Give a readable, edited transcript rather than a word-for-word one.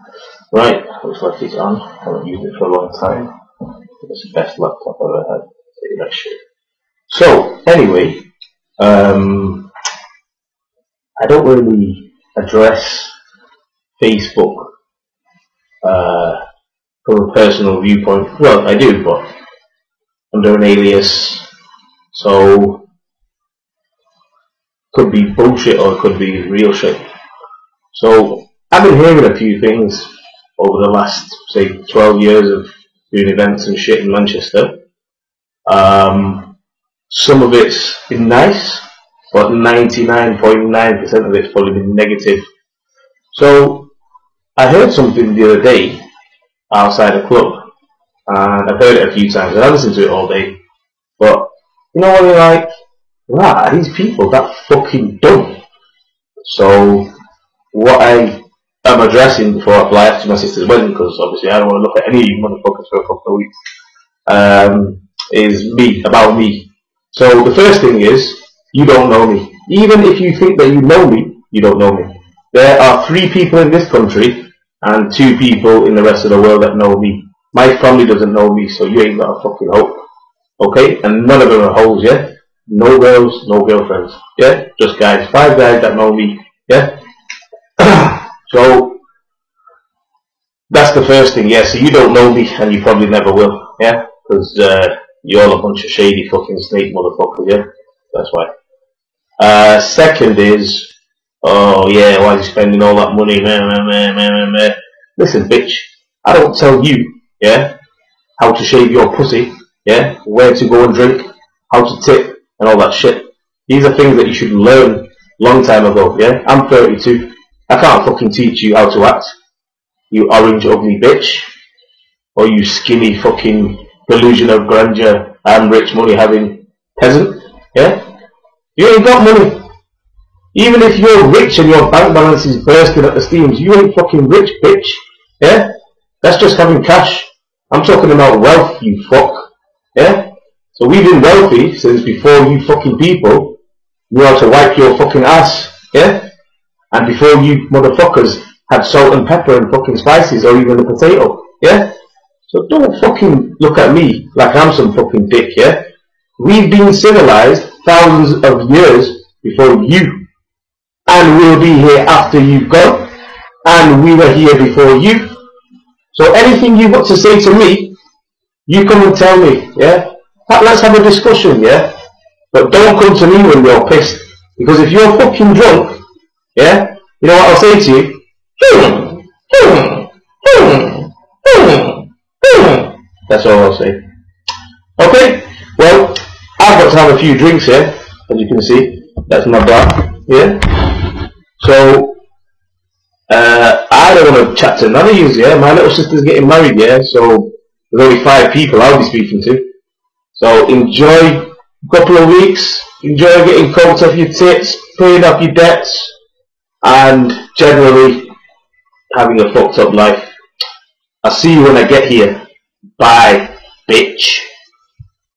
Right, looks like it's on. I haven't used it for a long time. It's the best laptop I've ever had. I'll tell you that shit. So, anyway, I don't really address Facebook from a personal viewpoint. Well, I do, but under an alias. So, could be bullshit or it could be real shit. So, I've been hearing a few things over the last, say, 12 years of doing events and shit in Manchester. Some of it's been nice, but 99.9% of it's probably been negative. So, I heard something the other day outside a club, and I've heard it a few times, and I listened to it all day, but you know what you're like, wow, these people that fucking dumb. So, what I am addressing before I fly off to my sister's wedding, because obviously I don't want to look at any of you motherfuckers for a couple of weeks, is about me. So the first thing is, you don't know me. Even if you think that you know me, you don't know me. There are 3 people in this country and 2 people in the rest of the world that know me. My family doesn't know me, so you ain't got a fucking hope. Okay? And none of them are hoes, yeah? No girls, no girlfriends. Yeah? Just guys. 5 guys that know me. Yeah? So, that's the first thing, yeah? So you don't know me, and you probably never will, yeah? Because you're all a bunch of shady fucking snake motherfuckers, yeah? That's why. Second is, oh yeah, why is he spending all that money? Meh. Listen, bitch, I don't tell you, yeah, how to shave your pussy, yeah, where to go and drink, how to tip, and all that shit. These are things that you should learn long time ago, yeah? I'm 32. I can't fucking teach you how to act, you orange ugly bitch, or you skinny fucking delusion of grandeur and rich money having peasant, yeah? You ain't got money. Even if you're rich and your bank balance is bursting at the seams, you ain't fucking rich, bitch, yeah? That's just having cash. I'm talking about wealth, you fuck, yeah? So we've been wealthy since before you fucking people knew how to wipe your fucking ass, yeah? And before you motherfuckers had salt and pepper and fucking spices or even a potato, yeah? So don't fucking look at me like I'm some fucking dick, yeah? We've been civilized thousands of years before you, and we'll be here after you've gone, and we were here before you. So anything you've got to say to me, you come and tell me, yeah? Let's have a discussion, yeah? But don't come to me when you're pissed, because if you're fucking drunk, yeah, you know what I'll say to you? That's all I'll say. Okay? Well, I've got to have a few drinks here, as you can see. That's my bar, yeah? So, I don't want to chat to none of you, yeah? My little sister's getting married, yeah? So, there's only 5 people I'll be speaking to. So, enjoy a couple of weeks, enjoy getting coats off your tits, paying off your debts, and generally having a fucked up life. I'll see you when I get here. Bye, bitch.